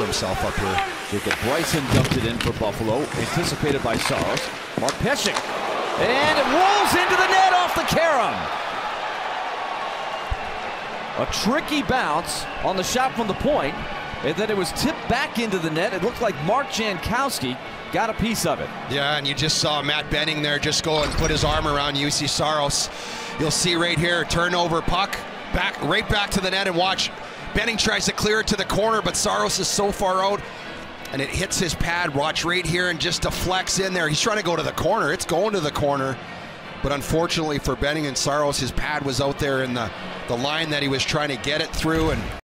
himself up here. Jacob Bryson dumped it in for Buffalo, anticipated by Saros. Mark Pesce, and it rolls into the net off the carom. A tricky bounce on the shot from the point, and then it was tipped back into the net. It looked like Mark Jankowski got a piece of it. Yeah, and you just saw Matt Benning there just go and put his arm around UC Saros. You'll see right here, turnover puck, right back to the net, and watch. Benning tries to clear it to the corner, but Saros is so far out, and it hits his pad. Watch right here, and just deflects in there. He's trying to go to the corner. It's going to the corner. But unfortunately for Benning and Saros, his pad was out there in the line that he was trying to get it through, and